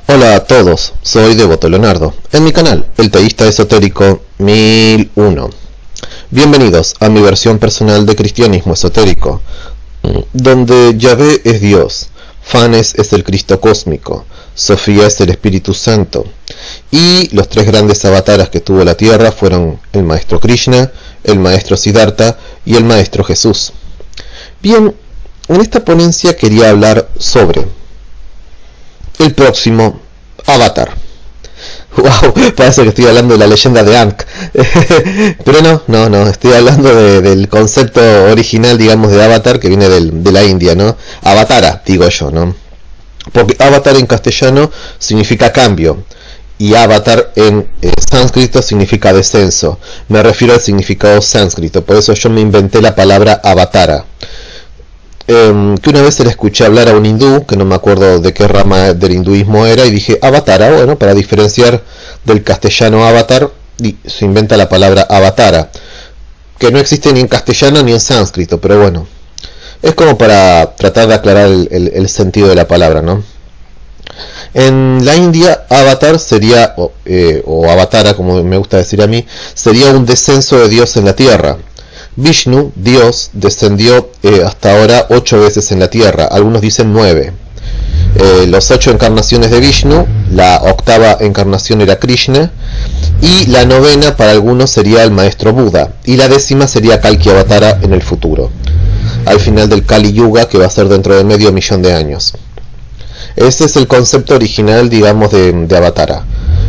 Hola a todos, soy Devoto Leonardo, en mi canal, el teísta esotérico 1001. Bienvenidos a mi versión personal de cristianismo esotérico, donde Yahvé es Dios, Fanes es el Cristo cósmico, Sofía es el Espíritu Santo, y los tres grandes avataras que tuvo la Tierra fueron el Maestro Krishna, el Maestro Siddhartha y el Maestro Jesús. Bien, en esta ponencia quería hablar sobre el próximo avatar. Wow, parece que estoy hablando de la leyenda de Ankh. Pero no, estoy hablando del concepto original, digamos, de avatar, que viene de la India, ¿no? Avatara, digo yo, ¿no? Porque avatar en castellano significa cambio, y avatar en sánscrito significa descenso. Me refiero al significado sánscrito, por eso yo me inventé la palabra avatara. Que una vez se le escuché hablar a un hindú, que no me acuerdo de qué rama del hinduismo era, y dije avatara, bueno, para diferenciar del castellano avatar, y se inventa la palabra avatara, que no existe ni en castellano ni en sánscrito, pero bueno, es como para tratar de aclarar el sentido de la palabra, ¿no? En la India, avatar sería, o avatara, como me gusta decir a mí, sería un descenso de Dios en la tierra. Vishnu, Dios, descendió hasta ahora 8 veces en la Tierra, algunos dicen 9. Los 8 encarnaciones de Vishnu, la octava encarnación era Krishna, y la novena para algunos sería el Maestro Buda, y la 10ª sería Kalki Avatara en el futuro, al final del Kali Yuga, que va a ser dentro de medio millón de años. Ese es el concepto original, digamos, de Avatara.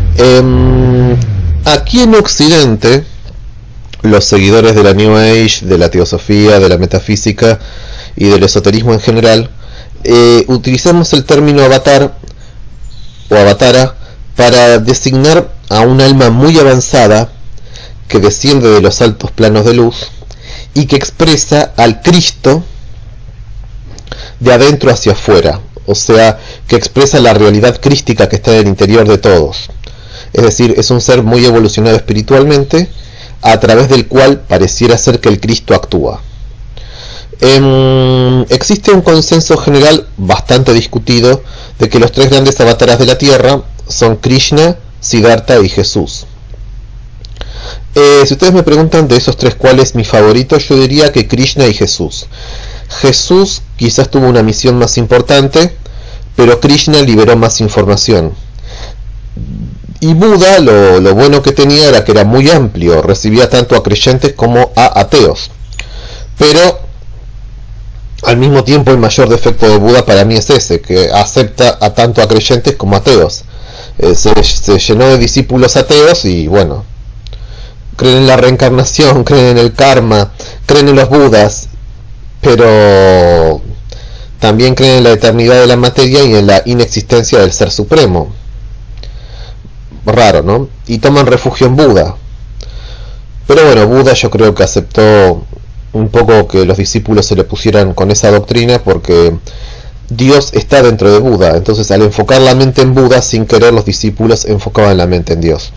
Aquí en Occidente, los seguidores de la New Age, de la teosofía, de la metafísica y del esoterismo en general, utilizamos el término avatar o avatara para designar a un alma muy avanzada que desciende de los altos planos de luz y que expresa al Cristo de adentro hacia afuera, o sea, que expresa la realidad crística que está en el interior de todos. Es decir, es un ser muy evolucionado espiritualmente, a través del cual pareciera ser que el Cristo actúa. Existe un consenso general bastante discutido de que los tres grandes avataras de la Tierra son Krishna, Siddhartha y Jesús. Si ustedes me preguntan de esos tres cuál es mi favorito, yo diría que Krishna y Jesús. Jesús quizás tuvo una misión más importante, pero Krishna liberó más información. Y Buda, lo bueno que tenía era que era muy amplio, recibía tanto a creyentes como a ateos. Pero al mismo tiempo el mayor defecto de Buda para mí es ese, que acepta a tanto a creyentes como a ateos. Se llenó de discípulos ateos y bueno, creen en la reencarnación, creen en el karma, creen en los Budas, pero también creen en la eternidad de la materia y en la inexistencia del Ser Supremo. Raro, ¿no? Y toman refugio en Buda. Pero bueno, Buda yo creo que aceptó un poco que los discípulos se le pusieran con esa doctrina, porque Dios está dentro de Buda. Entonces, al enfocar la mente en Buda, sin querer los discípulos enfocaban la mente en Dios.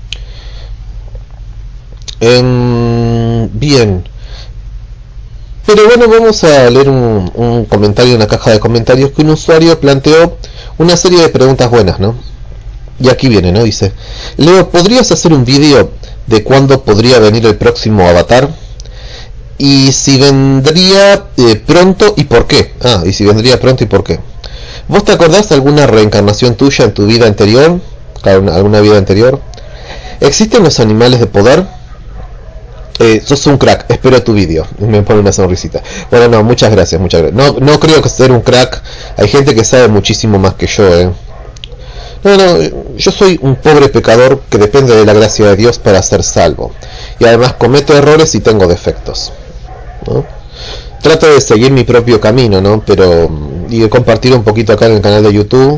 Bien. Pero bueno, vamos a leer un comentario en la caja de comentarios que un usuario planteó una serie de preguntas buenas, ¿no? Y aquí viene, ¿no? Dice: Leo, ¿podrías hacer un vídeo de cuándo podría venir el próximo avatar? Y si vendría pronto y por qué. Y si vendría pronto y por qué. ¿Vos te acordás de alguna reencarnación tuya en tu vida anterior? ¿Alguna vida anterior? ¿Existen los animales de poder? Sos un crack, espero tu vídeo. Me pone una sonrisita. Bueno, no, muchas gracias. No creo que ser un crack. Hay gente que sabe muchísimo más que yo, No, yo soy un pobre pecador que depende de la gracia de Dios para ser salvo. Y además cometo errores y tengo defectos, ¿no? Trato de seguir mi propio camino, ¿no? Y de compartir un poquito acá en el canal de YouTube.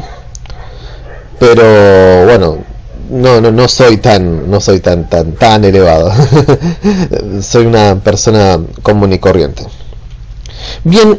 Pero bueno, no soy tan elevado. Soy una persona común y corriente. Bien.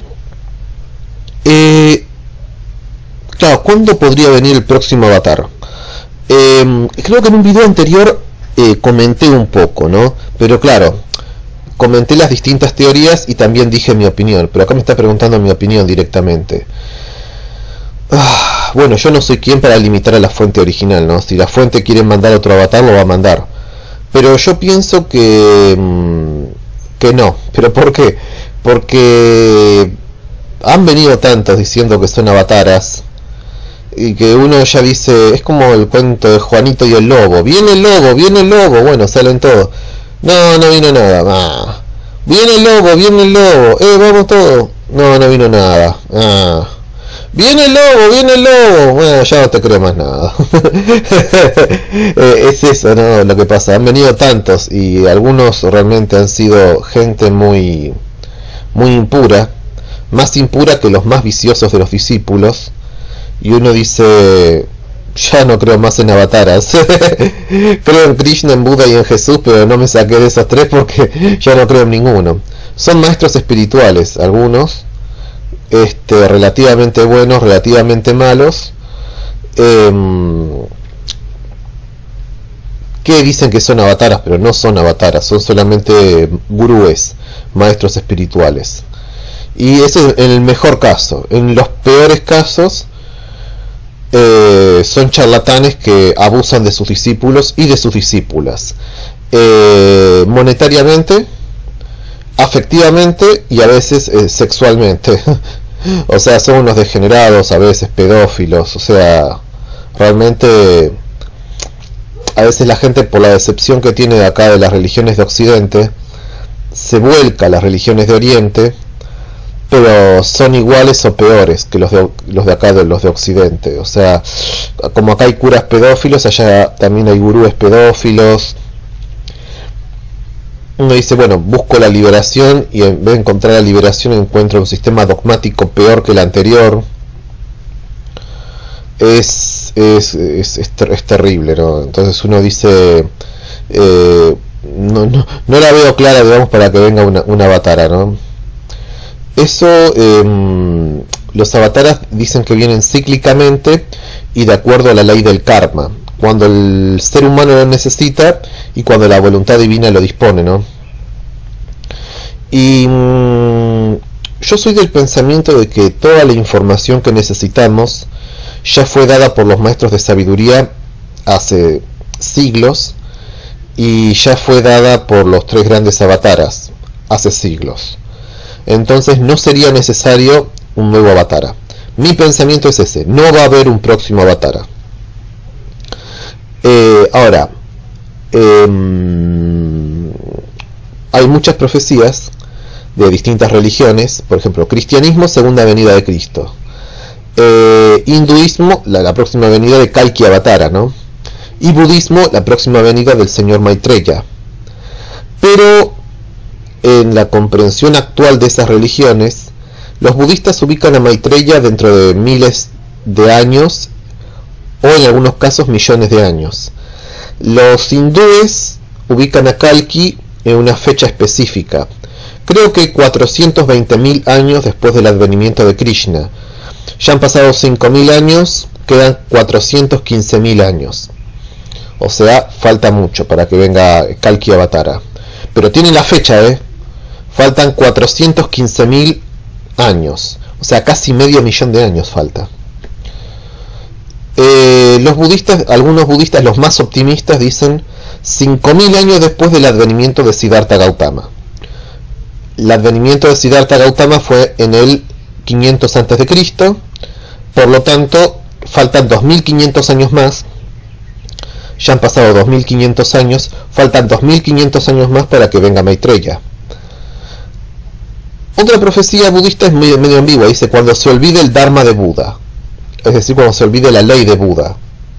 Claro, ¿cuándo podría venir el próximo avatar? Creo que en un video anterior comenté un poco, ¿no? Pero claro, comenté las distintas teorías y también dije mi opinión. Pero acá me está preguntando mi opinión directamente. Bueno, yo no soy quien para limitar a la fuente original, ¿no? Si la fuente quiere mandar otro avatar, lo va a mandar. Pero yo pienso que no. ¿Pero por qué? Porque han venido tantos diciendo que son avataras y que uno ya dice, es como el cuento de Juanito y el lobo. Viene el lobo, viene el lobo. Bueno, salen todos. No, no vino nada. Viene el lobo, vamos todos. No, no vino nada. Viene el lobo. Bueno, ya no te creo más nada. Es eso, ¿no? Lo que pasa. Han venido tantos y algunos realmente han sido gente muy, muy impura. Más impura que los más viciosos de los discípulos. Y uno dice, ya no creo más en avataras. Creo en Krishna, en Buda y en Jesús, pero no me saqué de esos tres porque ya no creo en ninguno. Son maestros espirituales, algunos, relativamente buenos, relativamente malos, que dicen que son avataras, pero no son avataras, son solamente gurúes, maestros espirituales. Y ese es en el mejor caso. En los peores casos, son charlatanes que abusan de sus discípulos y de sus discípulas, monetariamente, afectivamente y a veces sexualmente. O sea, son unos degenerados, a veces pedófilos. O sea, realmente a veces la gente, por la decepción que tiene de acá de las religiones de Occidente, se vuelca a las religiones de Oriente, pero son iguales o peores que los de acá, de los de Occidente. O sea, como acá hay curas pedófilos, allá también hay gurúes pedófilos. Uno dice, bueno, busco la liberación, y en vez de encontrar la liberación encuentro un sistema dogmático peor que el anterior. Es terrible, ¿no? Entonces uno dice, no la veo clara, digamos, para que venga una avatara, ¿no? Eso, los avataras dicen que vienen cíclicamente y de acuerdo a la ley del karma, cuando el ser humano lo necesita y cuando la voluntad divina lo dispone, ¿no? Y yo soy del pensamiento de que toda la información que necesitamos ya fue dada por los maestros de sabiduría hace siglos, y ya fue dada por los tres grandes avataras hace siglos. Entonces no sería necesario un nuevo avatara. Mi pensamiento es ese, no va a haber un próximo avatara. Ahora, hay muchas profecías de distintas religiones, por ejemplo, cristianismo, segunda venida de Cristo. Hinduismo, la próxima venida de Kalki Avatara, ¿no? Y budismo, la próxima venida del señor Maitreya. Pero en la comprensión actual de esas religiones, los budistas ubican a Maitreya dentro de miles de años, o en algunos casos millones de años. Los hindúes ubican a Kalki en una fecha específica, creo que 420.000 años después del advenimiento de Krishna. Ya han pasado 5.000 años, quedan 415.000 años. O sea, falta mucho para que venga Kalki Avatara. Pero tiene la fecha, faltan 415.000 años. O sea, casi medio millón de años falta. Los budistas, algunos budistas, los más optimistas, dicen 5.000 años después del advenimiento de Siddhartha Gautama. El advenimiento de Siddhartha Gautama fue en el 500 a.C., por lo tanto faltan 2.500 años más. Ya han pasado 2.500 años, faltan 2.500 años más para que venga Maitreya. Otra profecía budista es medio ambigua, dice cuando se olvide el Dharma de Buda, es decir, cuando se olvide la ley de Buda.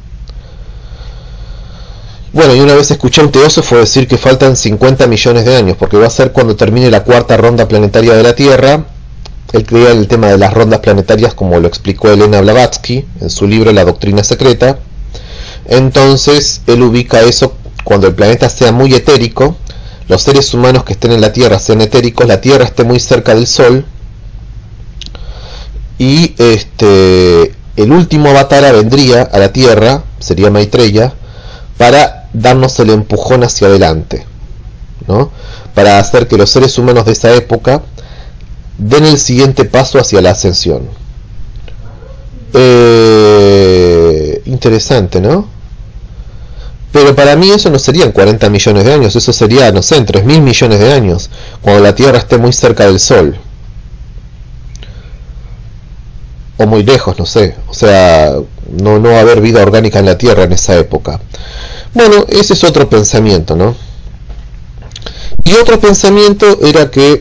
Bueno, y una vez escuché a un teósofo decir que faltan 50 millones de años, porque va a ser cuando termine la cuarta ronda planetaria de la Tierra. Él creía en el tema de las rondas planetarias, como lo explicó Elena Blavatsky en su libro La Doctrina Secreta. Entonces, él ubica eso cuando el planeta sea muy etérico, los seres humanos que estén en la Tierra sean etéricos, la Tierra esté muy cerca del Sol, y el último avatara vendría a la Tierra, sería Maitreya, para darnos el empujón hacia adelante, ¿no? Para hacer que los seres humanos de esa época den el siguiente paso hacia la ascensión. interesante, ¿no? Pero para mí eso no serían 40 millones de años, eso sería, no sé, en 3.000 millones de años, cuando la Tierra esté muy cerca del Sol. O muy lejos, no sé. O sea, no va a haber vida orgánica en la Tierra en esa época. Bueno, ese es otro pensamiento, ¿no? Y otro pensamiento era que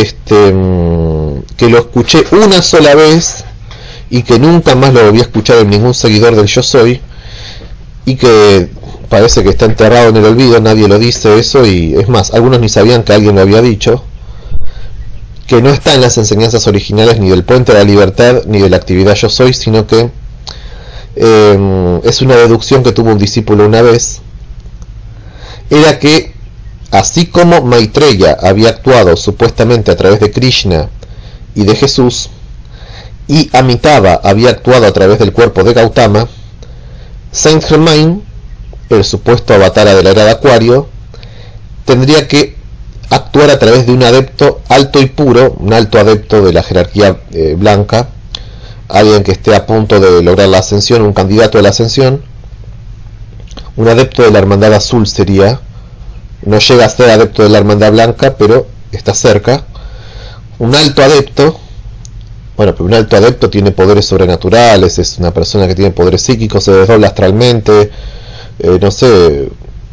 lo escuché una sola vez y que nunca más lo volví a escuchar en ningún seguidor del Yo Soy, y que parece que está enterrado en el olvido, nadie lo dice eso, y es más, algunos ni sabían que alguien lo había dicho, que no está en las enseñanzas originales ni del Puente de la Libertad ni de la actividad Yo Soy, sino que es una deducción que tuvo un discípulo una vez. Era que así como Maitreya había actuado supuestamente a través de Krishna y de Jesús, y Amitabha había actuado a través del cuerpo de Gautama, Saint Germain, el supuesto avatar de la era de Acuario, tendría que actuar a través de un adepto alto y puro, un alto adepto de la jerarquía blanca, alguien que esté a punto de lograr la ascensión, un candidato a la ascensión, un adepto de la hermandad azul sería, no llega a ser adepto de la hermandad blanca, pero está cerca, un alto adepto. Bueno, pero un alto adepto tiene poderes sobrenaturales, es una persona que tiene poderes psíquicos, se desdobla astralmente, no sé,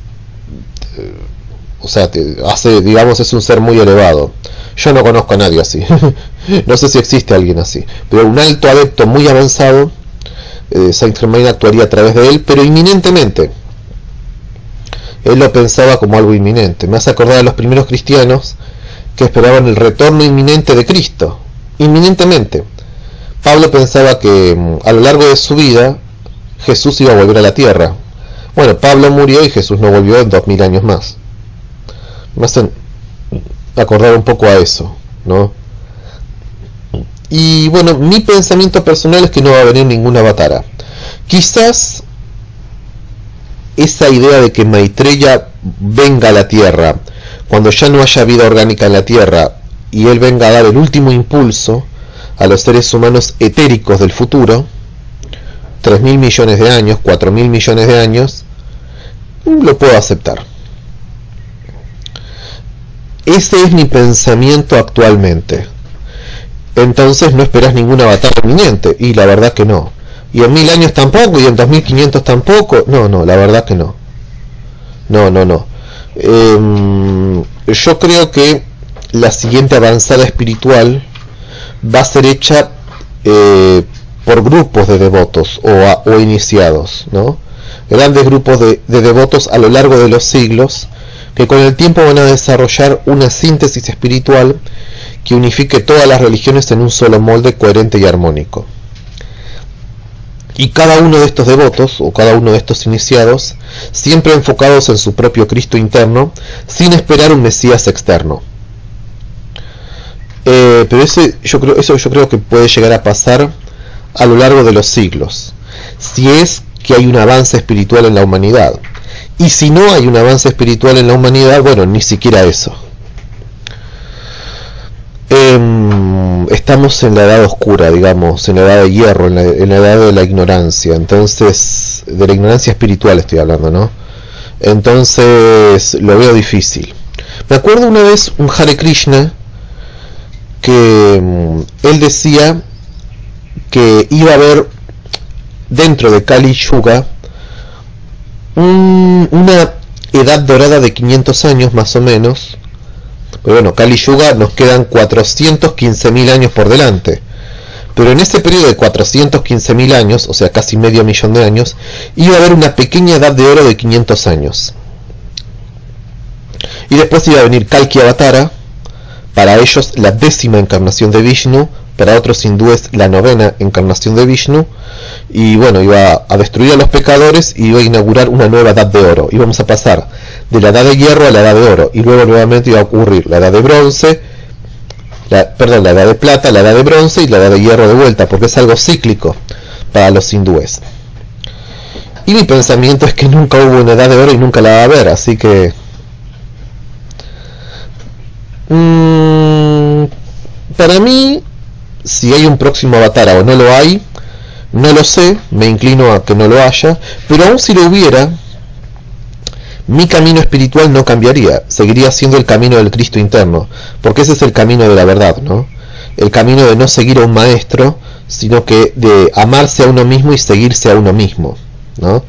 o sea, hace, digamos, es un ser muy elevado. Yo no conozco a nadie así, no sé si existe alguien así, pero un alto adepto muy avanzado, Saint Germain actuaría a través de él, pero inminentemente. Él lo pensaba como algo inminente. Me hace acordar a los primeros cristianos que esperaban el retorno inminente de Cristo. Inminentemente. Pablo pensaba que a lo largo de su vida Jesús iba a volver a la tierra. Bueno, Pablo murió y Jesús no volvió en 2000 años más. Me hacen acordar un poco a eso, ¿no? Y bueno, mi pensamiento personal es que no va a venir ninguna avatara. Quizás esa idea de que Maitreya venga a la tierra cuando ya no haya vida orgánica en la tierra y él venga a dar el último impulso a los seres humanos etéricos del futuro, 3.000 millones de años, 4.000 millones de años, lo puedo aceptar. Ese es mi pensamiento actualmente. Entonces no esperas ninguna batalla inminente, y la verdad que no. Y en 1000 años tampoco, y en 2500 tampoco. No, la verdad que no. No. Yo creo que la siguiente avanzada espiritual va a ser hecha por grupos de devotos o iniciados, ¿no? Grandes grupos de devotos a lo largo de los siglos, que con el tiempo van a desarrollar una síntesis espiritual que unifique todas las religiones en un solo molde coherente y armónico. Y cada uno de estos devotos, o cada uno de estos iniciados, siempre enfocados en su propio Cristo interno, sin esperar un Mesías externo. Pero eso yo creo que puede llegar a pasar a lo largo de los siglos, si es que hay un avance espiritual en la humanidad. Y si no hay un avance espiritual en la humanidad, bueno, ni siquiera eso. Estamos en la edad oscura, digamos, en la edad de hierro, en la edad de la ignorancia. Entonces, de la ignorancia espiritual estoy hablando, ¿no? Entonces, lo veo difícil. Me acuerdo una vez un Hare Krishna que él decía que iba a haber dentro de Kali Yuga una edad dorada de 500 años más o menos. Pero bueno, Kali Yuga nos quedan 415.000 años por delante. Pero en ese periodo de 415.000 años, o sea casi medio millón de años, iba a haber una pequeña edad de oro de 500 años. Y después iba a venir Kalki Avatara, para ellos la 10ª encarnación de Vishnu, para otros hindúes la 9ª encarnación de Vishnu, y bueno, iba a destruir a los pecadores y iba a inaugurar una nueva edad de oro. Íbamos a pasar de la edad de hierro a la edad de oro, y luego nuevamente iba a ocurrir la edad de bronce, la edad de plata, la edad de bronce y la edad de hierro de vuelta, porque es algo cíclico para los hindúes. Y mi pensamiento es que nunca hubo una edad de oro y nunca la va a haber, así que para mí, si hay un próximo avatar o no lo hay, No lo sé, me inclino a que no lo haya, pero aun si lo hubiera, mi camino espiritual no cambiaría, seguiría siendo el camino del Cristo interno, porque ese es el camino de la verdad, ¿no? El camino de no seguir a un maestro, sino que de amarse a uno mismo y seguirse a uno mismo, ¿no?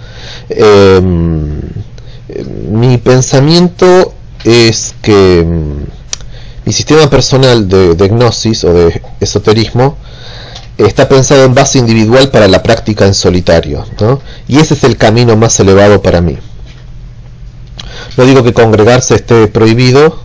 Mi pensamiento es que mi sistema personal de gnosis o de esoterismo está pensado en base individual para la práctica en solitario, ¿no? Y ese es el camino más elevado para mí. No digo que congregarse esté prohibido,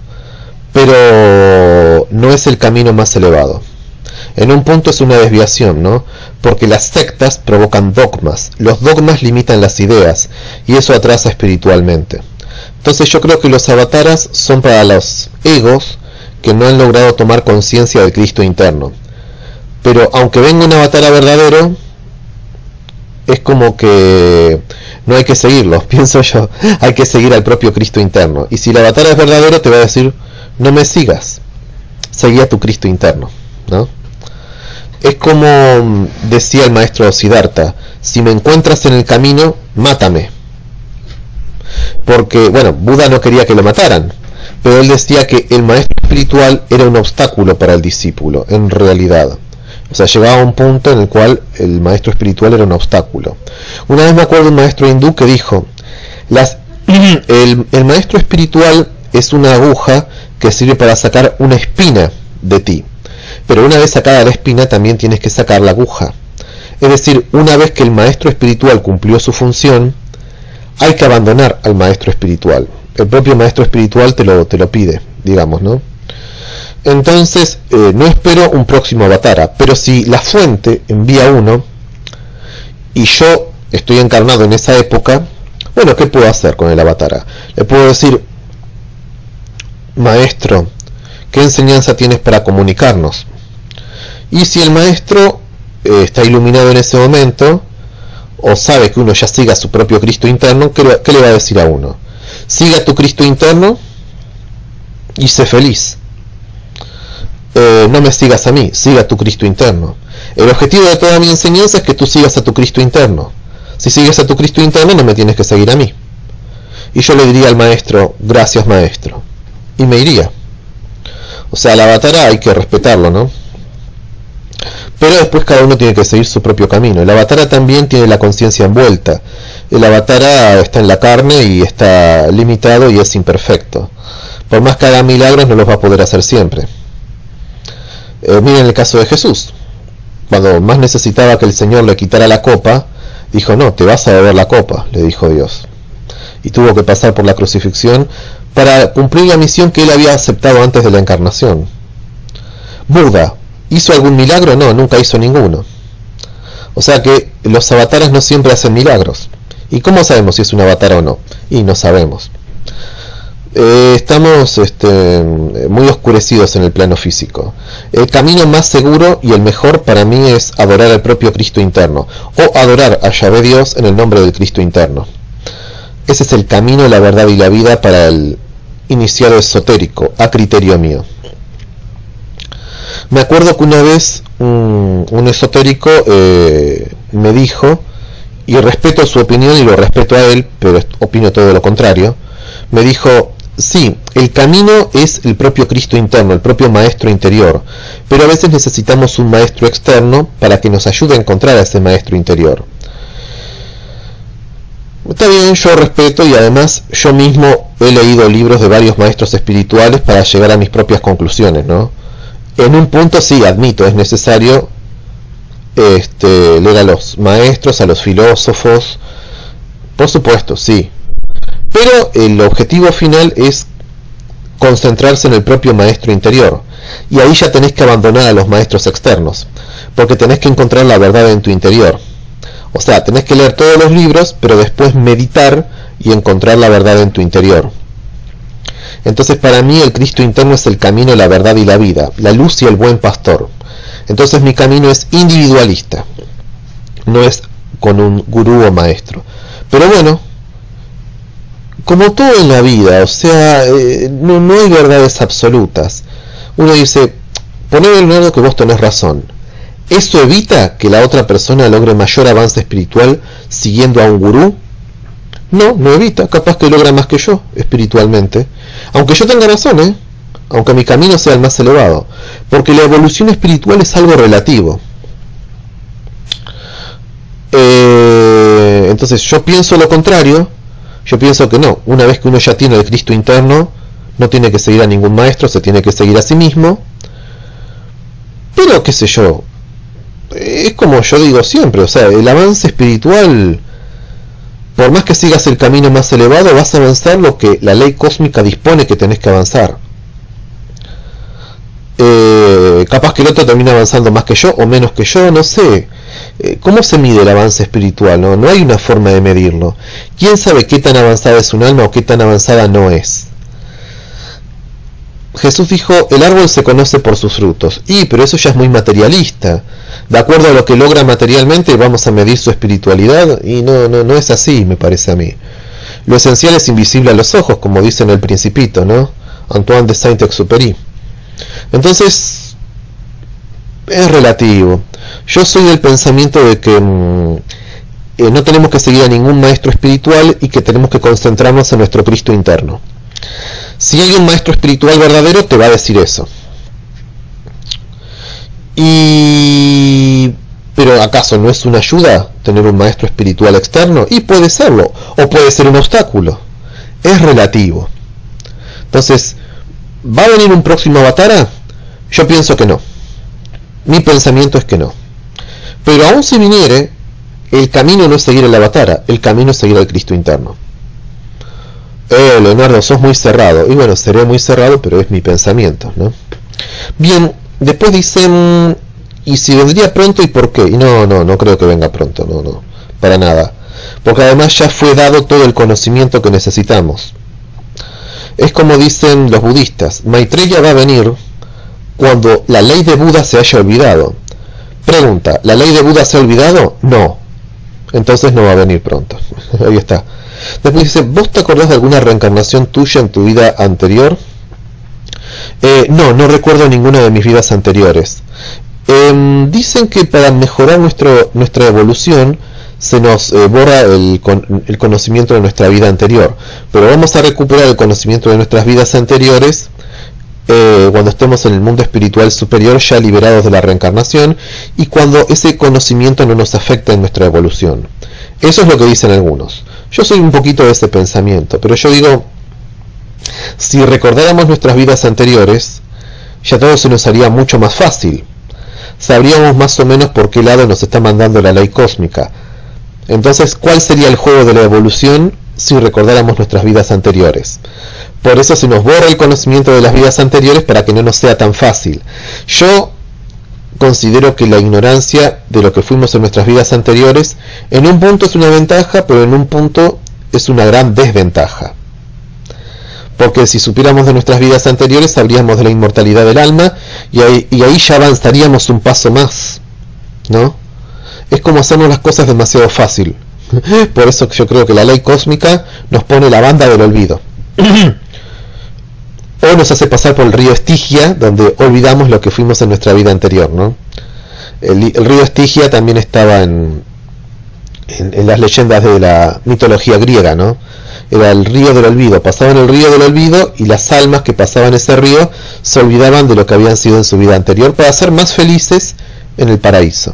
pero no es el camino más elevado. En un punto es una desviación, ¿no? Porque las sectas provocan dogmas. Los dogmas limitan las ideas y eso atrasa espiritualmente. Entonces yo creo que los avataras son para los egos que no han logrado tomar conciencia del Cristo interno. Pero aunque venga un avatara verdadero, es como que no hay que seguirlo, pienso yo. Hay que seguir al propio Cristo interno. Y si el avatar es verdadero, te va a decir, no me sigas, seguí a tu Cristo interno, ¿no? Es como decía el maestro Siddhartha, si me encuentras en el camino, mátame. Porque, bueno, Buda no quería que lo mataran, pero él decía que el maestro espiritual era un obstáculo para el discípulo, en realidad. O sea, llegaba a un punto en el cual el maestro espiritual era un obstáculo. Una vez me acuerdo de un maestro hindú que dijo, el maestro espiritual es una aguja que sirve para sacar una espina de ti. Pero una vez sacada la espina también tienes que sacar la aguja. Es decir, una vez que el maestro espiritual cumplió su función, hay que abandonar al maestro espiritual. El propio maestro espiritual te lo pide, digamos, ¿no? Entonces, no espero un próximo avatara, pero si la fuente envía uno, y yo estoy encarnado en esa época, bueno, ¿qué puedo hacer con el avatara? Le puedo decir, maestro, ¿qué enseñanza tienes para comunicarnos? Y si el maestro está iluminado en ese momento, o sabe que uno ya siga a su propio Cristo interno, ¿qué le va a decir a uno? Siga tu Cristo interno y sé feliz. No me sigas a mí, siga tu Cristo interno. El objetivo de toda mi enseñanza es que tú sigas a tu Cristo interno. Si sigues a tu Cristo interno, no me tienes que seguir a mí. Y yo le diría al maestro, gracias maestro, y me iría. O sea, al avatara hay que respetarlo, ¿no? Pero después cada uno tiene que seguir su propio camino. El avatara también tiene la conciencia envuelta. El avatara está en la carne y está limitado y es imperfecto. Por más que haga milagros, no los va a poder hacer siempre. Miren el caso de Jesús. Cuando más necesitaba que el Señor le quitara la copa, dijo, no, te vas a beber la copa, le dijo Dios. Y tuvo que pasar por la crucifixión para cumplir la misión que él había aceptado antes de la encarnación. Buda, ¿hizo algún milagro? No, nunca hizo ninguno. O sea que los avatares no siempre hacen milagros. ¿Y cómo sabemos si es un avatar o no? Y no sabemos. Estamos muy oscurecidos en el plano físico. El camino más seguro y el mejor para mí es adorar al propio Cristo interno, o adorar a Yahvé Dios en el nombre del Cristo interno. Ese es el camino, la verdad y la vida para el iniciado esotérico, a criterio mío. Me acuerdo que una vez un esotérico me dijo, y respeto su opinión y lo respeto a él, pero opino todo lo contrario, me dijo, sí, el camino es el propio Cristo interno, el propio maestro interior, pero a veces necesitamos un maestro externo para que nos ayude a encontrar a ese maestro interior. Está bien, yo respeto y además yo mismo he leído libros de varios maestros espirituales para llegar a mis propias conclusiones, ¿no? En un punto sí, admito, es necesario leer a los maestros, a los filósofos, por supuesto, sí. Pero el objetivo final es concentrarse en el propio maestro interior. Y ahí ya tenés que abandonar a los maestros externos, porque tenés que encontrar la verdad en tu interior. O sea, tenés que leer todos los libros, pero después meditar y encontrar la verdad en tu interior. Entonces para mí el Cristo interno es el camino, la verdad y la vida, la luz y el buen pastor. Entonces mi camino es individualista, no es con un gurú o maestro. Pero bueno, como todo en la vida, o sea, no hay verdades absolutas. Uno dice, poner el Leonardo que vos tenés razón. ¿Eso evita que la otra persona logre mayor avance espiritual siguiendo a un gurú? No, no evita, capaz que logra más que yo espiritualmente, aunque yo tenga razón, aunque mi camino sea el más elevado, porque la evolución espiritual es algo relativo. Entonces yo pienso lo contrario. Yo pienso que no, una vez que uno ya tiene el Cristo interno, no tiene que seguir a ningún maestro, se tiene que seguir a sí mismo. Pero qué sé yo, es como yo digo siempre, o sea, el avance espiritual, por más que sigas el camino más elevado, vas a avanzar lo que la ley cósmica dispone que tenés que avanzar. Capaz que el otro termina avanzando más que yo o menos que yo, no sé. ¿Cómo se mide el avance espiritual? No hay una forma de medirlo. ¿Quién sabe qué tan avanzada es un alma o qué tan avanzada no es? Jesús dijo, el árbol se conoce por sus frutos. Pero eso ya es muy materialista. De acuerdo a lo que logra materialmente vamos a medir su espiritualidad, y no es así, me parece a mí. Lo esencial es invisible a los ojos, como dice en El Principito, ¿no? Antoine de Saint-Exupéry. Entonces, es relativo. Yo soy del pensamiento de que no tenemos que seguir a ningún maestro espiritual y que tenemos que concentrarnos en nuestro Cristo interno. Si hay un maestro espiritual verdadero, te va a decir eso. Pero ¿acaso no es una ayuda tener un maestro espiritual externo? Y puede serlo, o puede ser un obstáculo. Es relativo. Entonces, ¿va a venir un próximo Avatara? Yo pienso que no. Mi pensamiento es que no. Pero aún si viniere, el camino no es seguir el Avatara, el camino es seguir al Cristo interno. Leonardo, sos muy cerrado. Y bueno, seré muy cerrado, pero es mi pensamiento, ¿no? Bien, después dicen, ¿y si vendría pronto y por qué? Y no creo que venga pronto, no, para nada. Porque además ya fue dado todo el conocimiento que necesitamos. Es como dicen los budistas, Maitreya va a venir cuando la ley de Buda se haya olvidado. Pregunta, ¿la ley de Buda se ha olvidado? No. Entonces no va a venir pronto. Ahí está. Después dice, ¿vos te acordás de alguna reencarnación tuya en tu vida anterior? No recuerdo ninguna de mis vidas anteriores. Dicen que para mejorar nuestra evolución se nos borra el conocimiento de nuestra vida anterior, pero vamos a recuperar el conocimiento de nuestras vidas anteriores cuando estemos en el mundo espiritual superior, ya liberados de la reencarnación, y cuando ese conocimiento no nos afecta en nuestra evolución. Eso es lo que dicen algunos. Yo soy un poquito de ese pensamiento, pero yo digo, si recordáramos nuestras vidas anteriores, ya todo se nos haría mucho más fácil. Sabríamos más o menos por qué lado nos está mandando la ley cósmica. Entonces, ¿cuál sería el juego de la evolución si recordáramos nuestras vidas anteriores? Por eso se nos borra el conocimiento de las vidas anteriores para que no nos sea tan fácil. Yo considero que la ignorancia de lo que fuimos en nuestras vidas anteriores en un punto es una ventaja, pero en un punto es una gran desventaja. Porque si supiéramos de nuestras vidas anteriores, sabríamos de la inmortalidad del alma y ahí ya avanzaríamos un paso más, ¿no? Es como hacernos las cosas demasiado fácil. Por eso yo creo que la ley cósmica nos pone la banda del olvido. O nos hace pasar por el río Estigia, donde olvidamos lo que fuimos en nuestra vida anterior, ¿no? El río Estigia también estaba en las leyendas de la mitología griega, ¿no? Era el río del olvido. Pasaban el río del olvido y las almas que pasaban ese río se olvidaban de lo que habían sido en su vida anterior para ser más felices en el paraíso.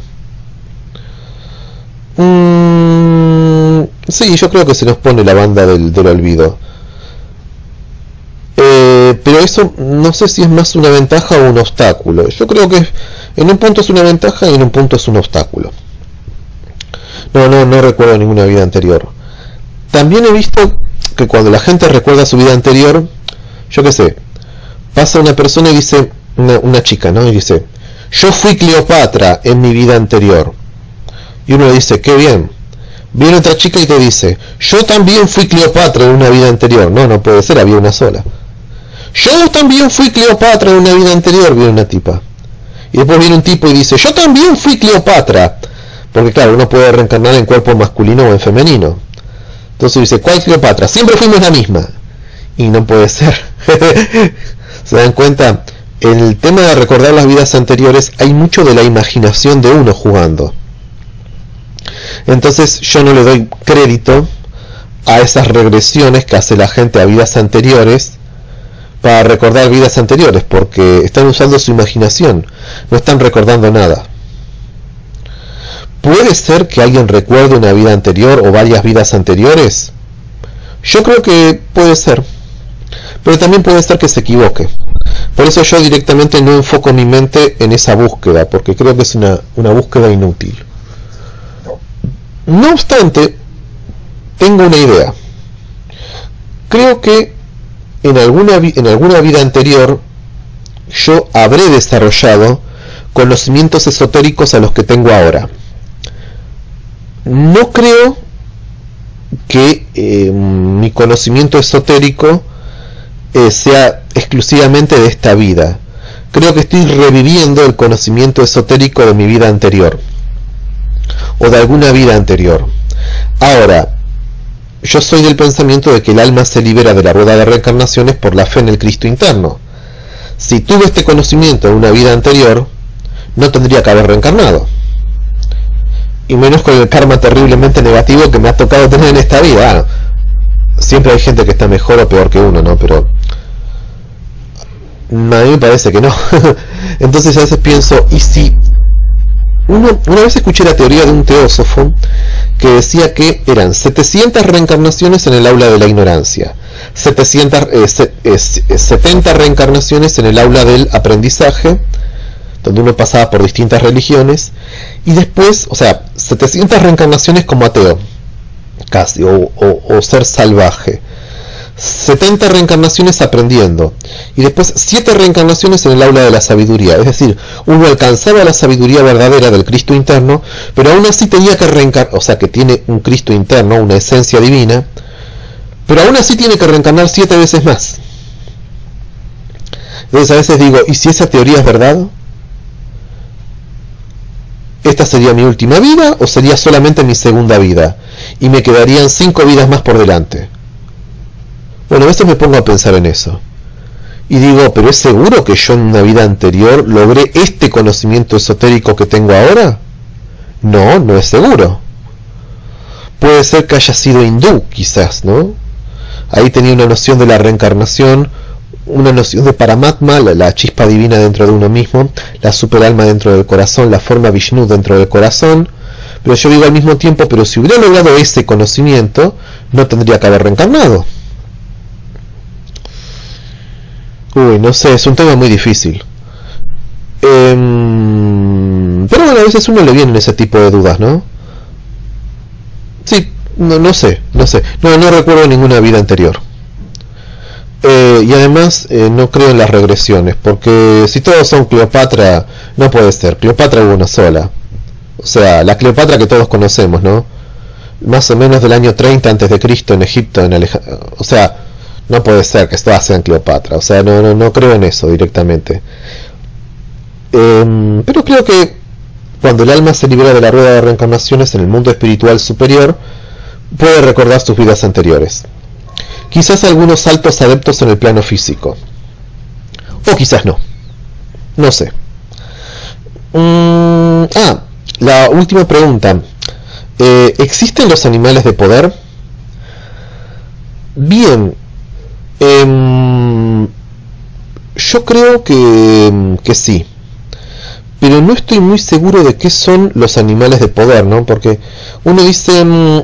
Sí, yo creo que se nos pone la banda del olvido. Pero eso no sé si es más una ventaja o un obstáculo. Yo creo que en un punto es una ventaja y en un punto es un obstáculo. No recuerdo ninguna vida anterior. También he visto que cuando la gente recuerda su vida anterior, yo qué sé, pasa una persona y dice, una chica, ¿no? Y dice, yo fui Cleopatra en mi vida anterior. Y uno le dice, qué bien. Viene otra chica y te dice, yo también fui Cleopatra en una vida anterior. No puede ser, había una sola. Yo también fui Cleopatra en una vida anterior, viene una tipa. Y después viene un tipo y dice, yo también fui Cleopatra. Porque claro, uno puede reencarnar en cuerpo masculino o en femenino. Entonces dice, ¿cuál Cleopatra? Siempre fuimos la misma. Y no puede ser. ¿Se dan cuenta? el tema de recordar las vidas anteriores, hay mucho de la imaginación de uno jugando. Entonces yo no le doy crédito a esas regresiones que hace la gente a vidas anteriores para recordar vidas anteriores, porque están usando su imaginación, no están recordando nada. ¿Puede ser que alguien recuerde una vida anterior o varias vidas anteriores? Yo creo que puede ser, pero también puede ser que se equivoque. Por eso yo directamente no enfoco mi mente en esa búsqueda, porque creo que es una búsqueda inútil. No obstante, tengo una idea. Creo que en alguna vida anterior yo habré desarrollado conocimientos esotéricos a los que tengo ahora. No creo que mi conocimiento esotérico sea exclusivamente de esta vida. Creo que estoy reviviendo el conocimiento esotérico de mi vida anterior, o de alguna vida anterior. Ahora, yo soy del pensamiento de que el alma se libera de la rueda de reencarnaciones por la fe en el Cristo interno. Si tuve este conocimiento en una vida anterior, no tendría que haber reencarnado. Y menos con el karma terriblemente negativo que me ha tocado tener en esta vida. Siempre hay gente que está mejor o peor que uno, ¿no? Pero a mí me parece que no. Entonces a veces pienso, ¿y si una vez escuché la teoría de un teósofo que decía que eran 700 reencarnaciones en el aula de la ignorancia, 70 reencarnaciones en el aula del aprendizaje, donde uno pasaba por distintas religiones, y después, o sea, 700 reencarnaciones como ateo, casi, o ser salvaje, 70 reencarnaciones aprendiendo, y después 7 reencarnaciones en el aula de la sabiduría. Es decir, uno alcanzaba la sabiduría verdadera del Cristo interno, pero aún así tenía que reencarnar, o sea, que tiene un Cristo interno, una esencia divina, pero aún así tiene que reencarnar 7 veces más. Entonces a veces digo, ¿y si esa teoría es verdad? ¿Esta sería mi última vida o sería solamente mi segunda vida? Y me quedarían 5 vidas más por delante. Bueno, a veces me pongo a pensar en eso. Y digo, ¿pero es seguro que yo en una vida anterior logré este conocimiento esotérico que tengo ahora? No, no es seguro. Puede ser que haya sido hindú, quizás, ¿no? Ahí tenía una noción de la reencarnación, una noción de Paramatma, la chispa divina dentro de uno mismo, la superalma dentro del corazón, la forma Vishnu dentro del corazón. Pero yo digo al mismo tiempo, pero si hubiera logrado ese conocimiento, no tendría que haber reencarnado. Uy, no sé, es un tema muy difícil. Pero bueno, a veces uno le vienen ese tipo de dudas, ¿no? Sí, no sé. No recuerdo ninguna vida anterior. Y además no creo en las regresiones, porque si todos son Cleopatra, no puede ser. Cleopatra hubo una sola. O sea, la Cleopatra que todos conocemos, ¿no? Más o menos del año 30 a.C. en Egipto, o sea, no puede ser que todas sean Cleopatra. O sea, no creo en eso directamente. Pero creo que cuando el alma se libera de la rueda de reencarnaciones en el mundo espiritual superior, puede recordar sus vidas anteriores. Quizás algunos saltos adeptos en el plano físico. O quizás no. No sé. La última pregunta. ¿Existen los animales de poder? Bien. Yo creo que sí. Pero no estoy muy seguro de qué son los animales de poder, ¿no? Porque uno dice...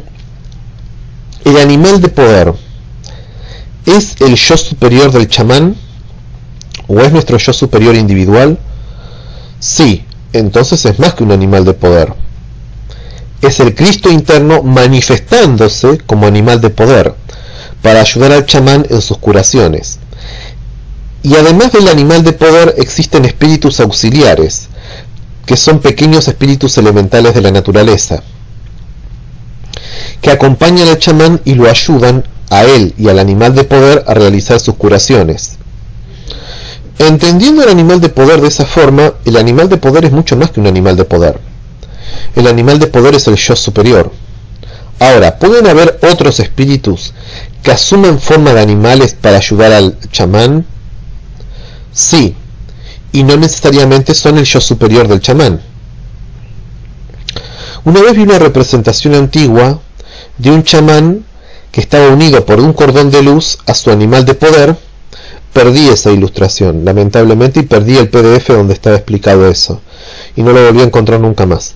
el animal de poder... ¿es el yo superior del chamán? ¿O es nuestro yo superior individual? Sí, entonces es más que un animal de poder. Es el Cristo interno manifestándose como animal de poder para ayudar al chamán en sus curaciones. Y además del animal de poder existen espíritus auxiliares, que son pequeños espíritus elementales de la naturaleza, que acompañan al chamán y lo ayudan a él y al animal de poder a realizar sus curaciones. Entendiendo el animal de poder de esa forma, el animal de poder es mucho más que un animal de poder. El animal de poder es el yo superior. Ahora, ¿pueden haber otros espíritus que asumen forma de animales para ayudar al chamán? Sí, y no necesariamente son el yo superior del chamán. Una vez vi una representación antigua de un chamán que estaba unido por un cordón de luz a su animal de poder. Perdí esa ilustración, lamentablemente, y perdí el PDF donde estaba explicado eso. Y no lo volví a encontrar nunca más.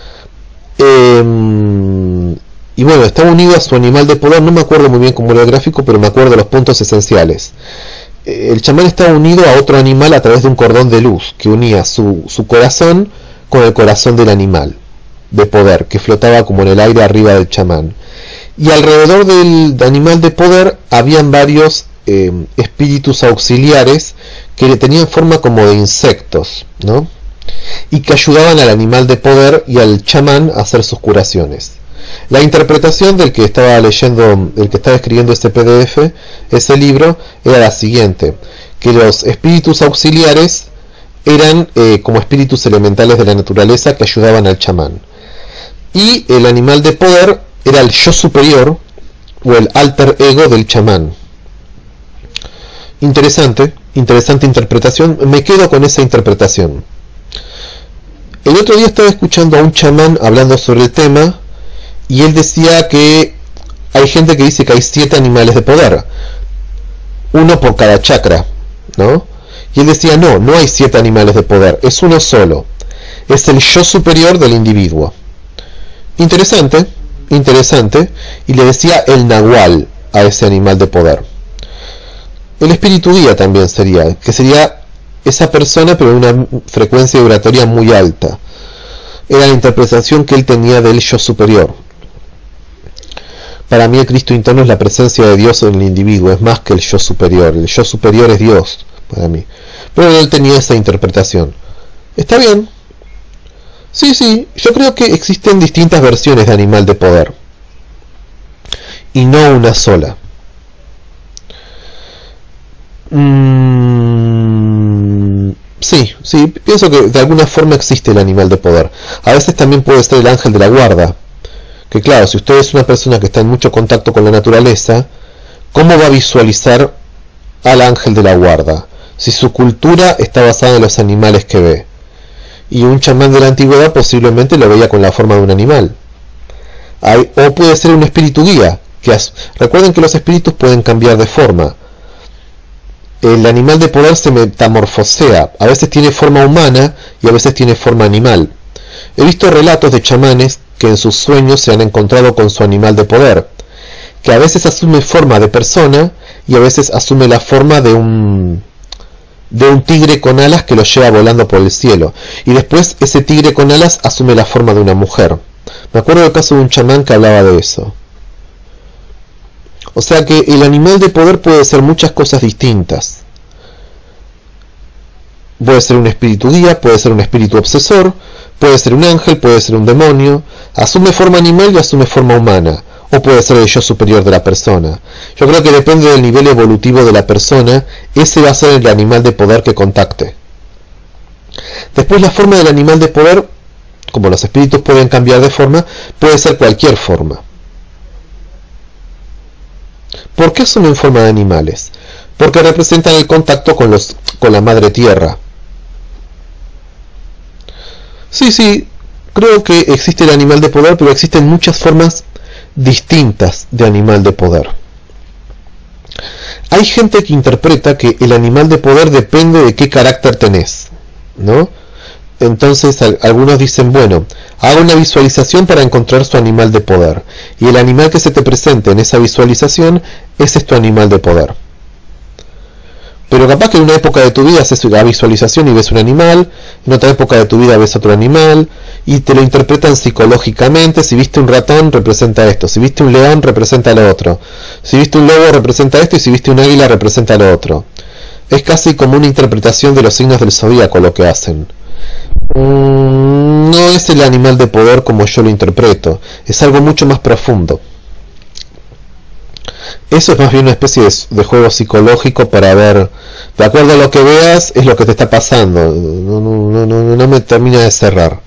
Y bueno, estaba unido a su animal de poder, no me acuerdo muy bien cómo era el gráfico, pero me acuerdo de los puntos esenciales. El chamán estaba unido a otro animal a través de un cordón de luz que unía su corazón con el corazón del animal de poder, que flotaba como en el aire arriba del chamán. Y alrededor del animal de poder habían varios espíritus auxiliares que tenían forma como de insectos, ¿no? Y que ayudaban al animal de poder y al chamán a hacer sus curaciones. La interpretación del que estaba leyendo, el que estaba escribiendo este PDF, ese libro, era la siguiente: que los espíritus auxiliares eran como espíritus elementales de la naturaleza que ayudaban al chamán, y el animal de poder era el yo superior o el alter ego del chamán. Interesante interpretación, me quedo con esa interpretación. El otro día estaba escuchando a un chamán hablando sobre el tema, y él decía que hay gente que dice que hay 7 animales de poder, uno por cada chakra, ¿no? Y él decía, no hay 7 animales de poder, es uno solo, es el yo superior del individuo. Interesante, y le decía el nahual a ese animal de poder. El espíritu guía también sería esa persona, pero en una frecuencia vibratoria muy alta. Era la interpretación que él tenía del yo superior. Para mí el Cristo interno es la presencia de Dios en el individuo, es más que el yo superior es Dios para mí. Pero él tenía esa interpretación. ¿Está bien? Sí, yo creo que existen distintas versiones de animal de poder, y no una sola. Sí, pienso que de alguna forma existe el animal de poder. A veces también puede ser el ángel de la guarda. Que claro, si usted es una persona que está en mucho contacto con la naturaleza, ¿cómo va a visualizar al ángel de la guarda? Si su cultura está basada en los animales que ve. Y un chamán de la antigüedad posiblemente lo veía con la forma de un animal. O puede ser un espíritu guía. Recuerden que los espíritus pueden cambiar de forma. El animal de poder se metamorfosea. A veces tiene forma humana y a veces tiene forma animal. He visto relatos de chamanes que en sus sueños se han encontrado con su animal de poder, que a veces asume forma de persona y a veces asume la forma de un tigre con alas que lo lleva volando por el cielo, y después ese tigre con alas asume la forma de una mujer. Me acuerdo del caso de un chamán que hablaba de eso. O sea que el animal de poder puede ser muchas cosas distintas. Puede ser un espíritu guía, puede ser un espíritu obsesor, puede ser un ángel, puede ser un demonio, asume forma animal y asume forma humana, o puede ser el yo superior de la persona. Yo creo que depende del nivel evolutivo de la persona, ese va a ser el animal de poder que contacte. Después la forma del animal de poder, como los espíritus pueden cambiar de forma, puede ser cualquier forma. ¿Por qué asumen forma de animales? Porque representan el contacto con la madre tierra. Sí, creo que existe el animal de poder, pero existen muchas formas distintas de animal de poder. Hay gente que interpreta que el animal de poder depende de qué carácter tenés, ¿no? Entonces algunos dicen, bueno, haga una visualización para encontrar su animal de poder, y el animal que se te presente en esa visualización, ese es tu animal de poder. Pero capaz que en una época de tu vida haces la visualización y ves un animal, en otra época de tu vida ves otro animal, y te lo interpretan psicológicamente. Si viste un ratón, representa esto; si viste un león, representa lo otro; si viste un lobo, representa esto; y si viste un águila, representa lo otro. Es casi como una interpretación de los signos del zodíaco lo que hacen. No es el animal de poder como yo lo interpreto, es algo mucho más profundo. Eso es más bien una especie de juego psicológico para ver, de acuerdo a lo que veas, es lo que te está pasando. No me termina de cerrar.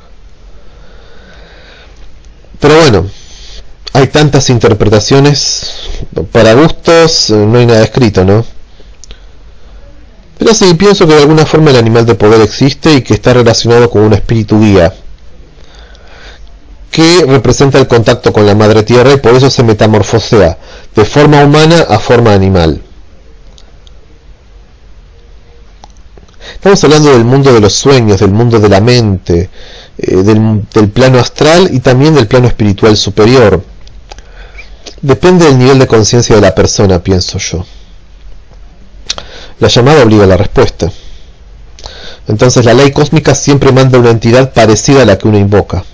Pero bueno, hay tantas interpretaciones, para gustos no hay nada escrito, ¿no? Pero sí, pienso que de alguna forma el animal de poder existe y que está relacionado con un espíritu guía que representa el contacto con la madre tierra y por eso se metamorfosea de forma humana a forma animal. Estamos hablando del mundo de los sueños, del mundo de la mente, del plano astral y también del plano espiritual superior. Depende del nivel de conciencia de la persona, pienso yo. La llamada obliga a la respuesta. Entonces la ley cósmica siempre manda una entidad parecida a la que uno invoca.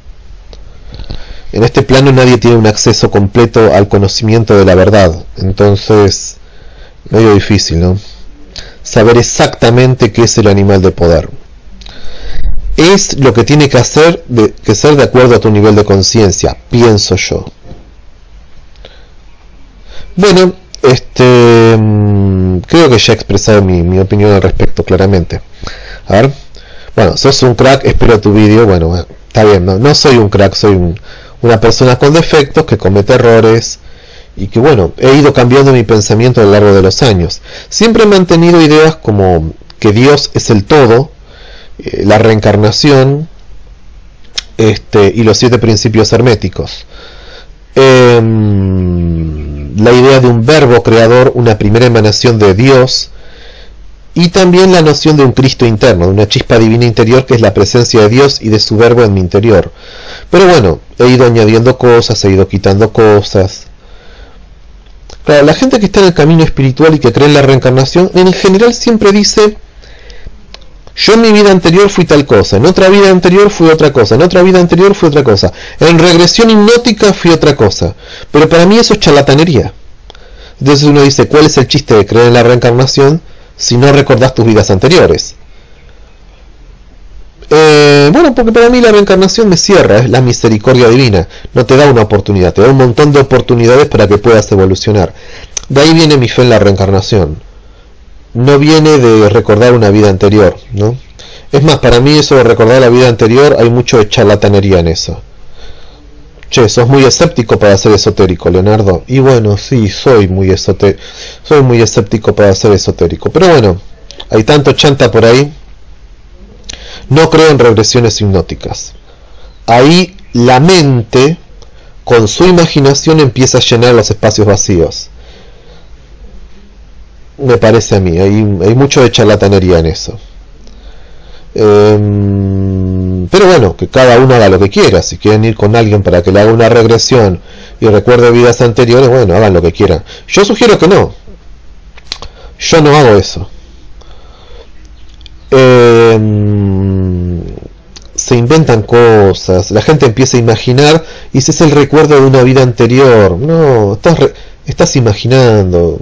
En este plano nadie tiene un acceso completo al conocimiento de la verdad. Entonces, medio difícil, ¿no? Saber exactamente qué es el animal de poder. Es lo que tiene que ser de acuerdo a tu nivel de conciencia, pienso yo. Bueno, creo que ya he expresado mi opinión al respecto claramente. A ver, bueno, sos un crack, espero tu vídeo. Bueno, está bien, no soy un crack, soy una persona con defectos que comete errores y que, bueno, he ido cambiando mi pensamiento a lo largo de los años. Siempre he mantenido ideas como que Dios es el todo, la reencarnación, y los 7 principios herméticos. La idea de un verbo creador, una primera emanación de Dios, y también la noción de un Cristo interno, de una chispa divina interior que es la presencia de Dios y de su verbo en mi interior. Pero bueno, he ido añadiendo cosas, he ido quitando cosas. Claro, la gente que está en el camino espiritual y que cree en la reencarnación, en general siempre dice: yo en mi vida anterior fui tal cosa, en otra vida anterior fui otra cosa, en otra vida anterior fui otra cosa, en regresión hipnótica fui otra cosa. Pero para mí eso es charlatanería. Entonces uno dice, ¿cuál es el chiste de creer en la reencarnación si no recordás tus vidas anteriores? Bueno, porque para mí la reencarnación me cierra, es la misericordia divina, no te da una oportunidad, te da un montón de oportunidades para que puedas evolucionar. De ahí viene mi fe en la reencarnación. No viene de recordar una vida anterior, ¿no? Es más, para mí eso de recordar la vida anterior, hay mucho de charlatanería en eso. Che, sos muy escéptico para ser esotérico, Leonardo. Y bueno, sí, soy muy escéptico para ser esotérico. Pero bueno, hay tanto chanta por ahí. No creo en regresiones hipnóticas. Ahí la mente, con su imaginación, empieza a llenar los espacios vacíos. Me parece a mí, hay mucho de charlatanería en eso. Pero bueno, que cada uno haga lo que quiera. Si quieren ir con alguien para que le haga una regresión y recuerde vidas anteriores, bueno, hagan lo que quieran. Yo sugiero que no. Yo no hago eso. Se inventan cosas, la gente empieza a imaginar y ese es el recuerdo de una vida anterior. No, estás imaginando.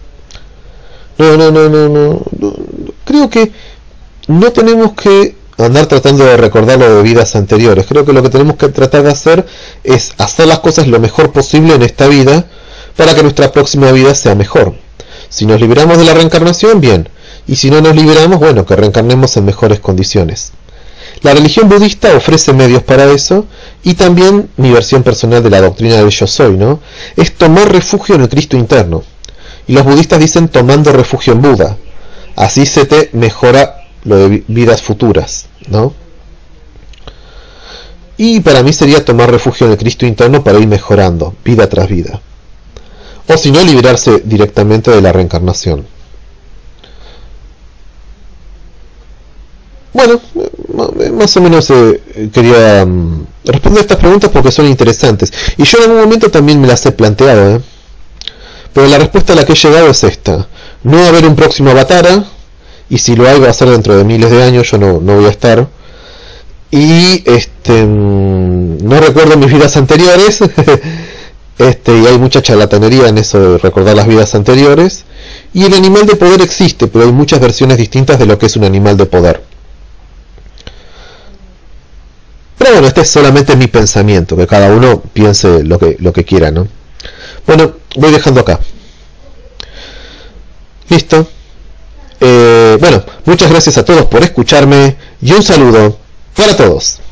No. Creo que no tenemos que andar tratando de recordarlo de vidas anteriores. Creo que lo que tenemos que tratar de hacer es hacer las cosas lo mejor posible en esta vida para que nuestra próxima vida sea mejor. Si nos liberamos de la reencarnación, bien. Y si no nos liberamos, bueno, que reencarnemos en mejores condiciones. La religión budista ofrece medios para eso, y también mi versión personal de la doctrina del yo soy, ¿no? Es tomar refugio en el Cristo interno. Y los budistas dicen tomando refugio en Buda. Así se te mejora lo de vidas futuras, ¿no? Y para mí sería tomar refugio en el Cristo interno para ir mejorando, vida tras vida. O si no, liberarse directamente de la reencarnación. Bueno, más o menos quería responder estas preguntas porque son interesantes. Y yo en algún momento también me las he planteado, pero la respuesta a la que he llegado es esta. No va a haber un próximo Avatara, y si lo hay va a ser dentro de miles de años, yo no voy a estar. Y no recuerdo mis vidas anteriores, y hay mucha charlatanería en eso de recordar las vidas anteriores. Y el animal de poder existe, pero hay muchas versiones distintas de lo que es un animal de poder. Pero bueno, este es solamente mi pensamiento, que cada uno piense lo que quiera, ¿no? Bueno, voy dejando acá. Listo. Bueno, muchas gracias a todos por escucharme y un saludo para todos.